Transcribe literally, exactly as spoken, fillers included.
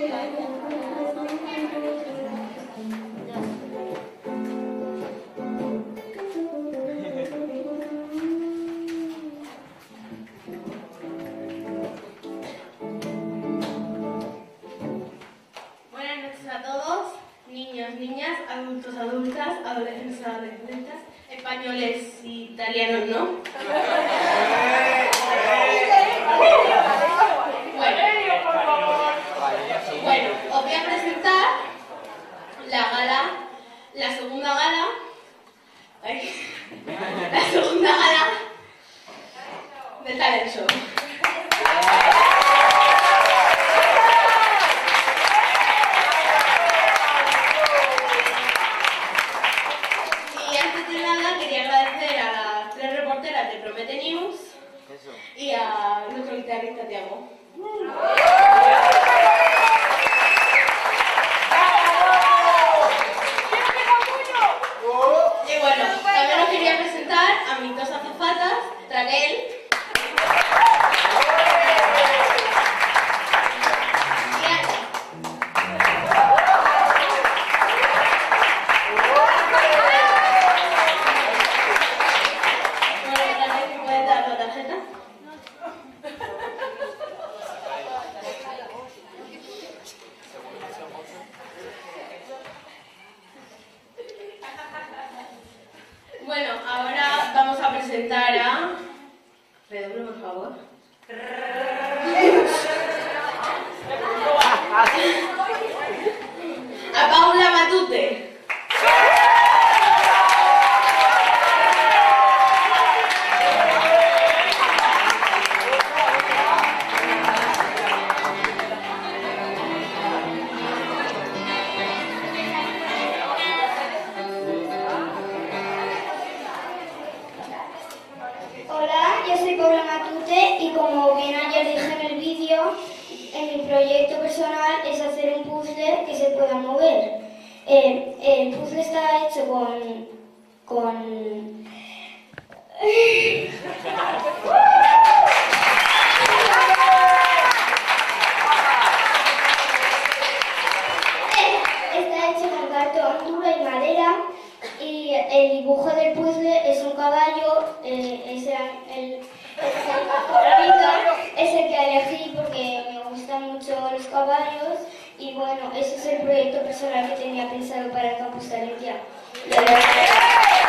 Buenas noches a todos, niños, niñas, adultos, adultas, adolescentes, adolescentes, españoles y italianos, ¿no? Bueno, bueno, os voy a presentar la gala, la segunda gala, ay, la segunda gala del talent show. Y antes de nada quería agradecer a las tres reporteras de Promete News y a nuestro guitarrista Tiago. Y bueno, también os quería presentar a mis dos azafatas, Raquel y Ana. Bueno, Raquel, ¿me puedes dar la tarjeta? Bueno, ahora vamos a presentar a... Redoble, por favor. A Paula Matute. Hola, yo soy Paula Matute y como bien ayer dije en el vídeo, en mi proyecto personal es hacer un puzzle que se pueda mover. Eh, el puzzle está hecho con... con... está hecho con cartón duro y madera. Y el dibujo del puzzle es un caballo, eh, es el, el, es el favorito, es el que elegí porque me gustan mucho los caballos y bueno, ese es el proyecto personal que tenía pensado para el Campus Talentia.